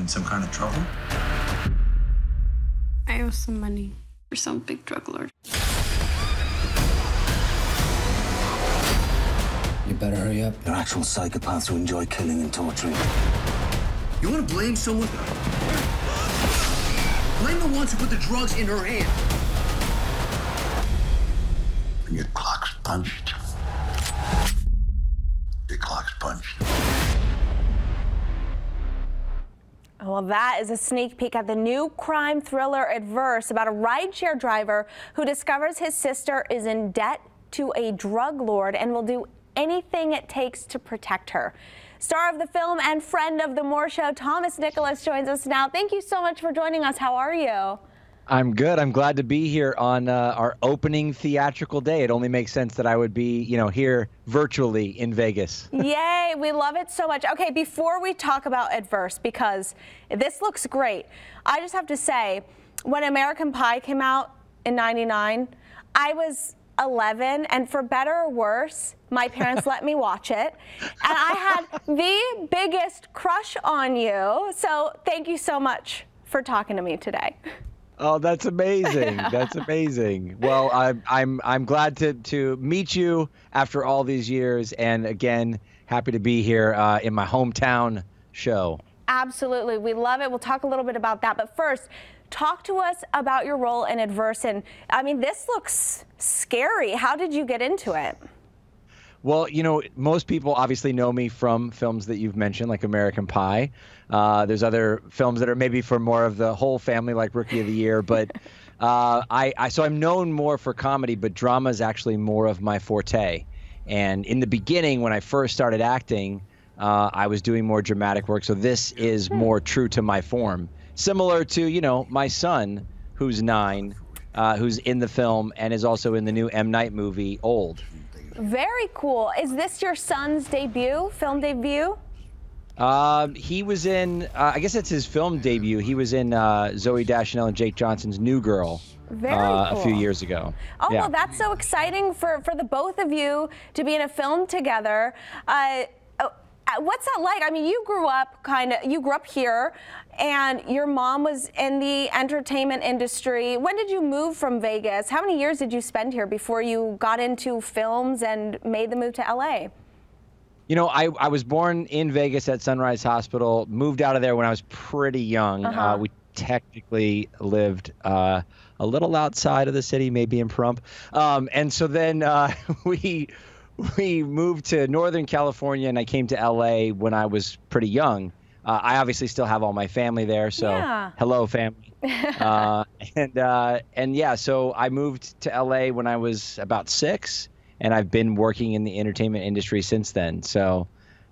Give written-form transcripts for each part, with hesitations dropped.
in some kind of trouble? I owe some money for some big drug lord. You better hurry up. You're actual psychopaths who enjoy killing and torturing. You want to blame someone? Blame the ones who put the drugs in her hand. When your clock's punched, your clock's punched. Well, that is a sneak peek at the new crime thriller Adverse about a rideshare driver who discovers his sister is in debt to a drug lord and will do anything it takes to protect her. Star of the film and friend of the Moore Show, Thomas Nicholas, joins us now. Thank you so much for joining us. How are you? I'm good. I'm glad to be here on our opening theatrical day. It only makes sense that I would be, here virtually in Vegas. Yay, we love it so much. Okay, before we talk about Adverse, because this looks great, I just have to say, when American Pie came out in '99, I was 11, and for better or worse, my parents let me watch it, and I had the biggest crush on you. So thank you so much for talking to me today. Oh, that's amazing. That's amazing. Well, I'm glad to meet you after all these years, and again, happy to be here in my hometown show. Absolutely. We love it. We'll talk a little bit about that. But first, talk to us about your role in Adverse. And I mean, this looks scary. How did you get into it? Well, most people obviously know me from films that you've mentioned, like American Pie. There's other films that are maybe for more of the whole family, like Rookie of the Year. But so I'm known more for comedy, but drama is actually more of my forte. And in the beginning, when I first started acting, I was doing more dramatic work. So this is more true to my form. Similar to, my son, who's 9, who's in the film and is also in the new M. Night movie, Old. Very cool. Is this your son's film debut? He was in, I guess it's his film debut. He was in Zooey Deschanel and Jake Johnson's New Girl a few years ago. Oh, yeah. Well, that's so exciting for the both of you to be in a film together. What's that like? I mean, you grew up here, and your mom was in the entertainment industry. When did you move from Vegas? How many years did you spend here before you got into films and made the move to LA? I was born in Vegas at Sunrise Hospital, moved out of there when I was pretty young. We technically lived a little outside of the city, maybe in Pahrump. And so then we moved to Northern California, and I came to LA when I was pretty young. I obviously still have all my family there, so hello, family. And yeah, so I moved to LA when I was about 6, and I've been working in the entertainment industry since then. So,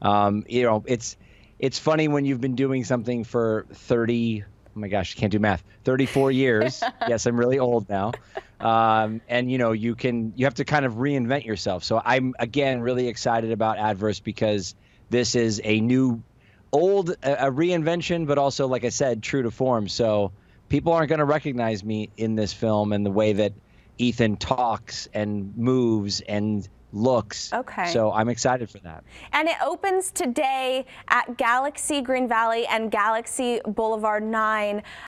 it's funny when you've been doing something for 30, oh my gosh, I can't do math, 34 years. Yes, I'm really old now. And you have to kind of reinvent yourself. So I'm, again, really excited about Adverse because this is a reinvention, but also, like I said, true to form. So people aren't going to recognize me in this film and the way that Ethan talks and moves and looks. Okay. So I'm excited for that. And it opens today at Galaxy Green Valley and Galaxy Boulevard 9.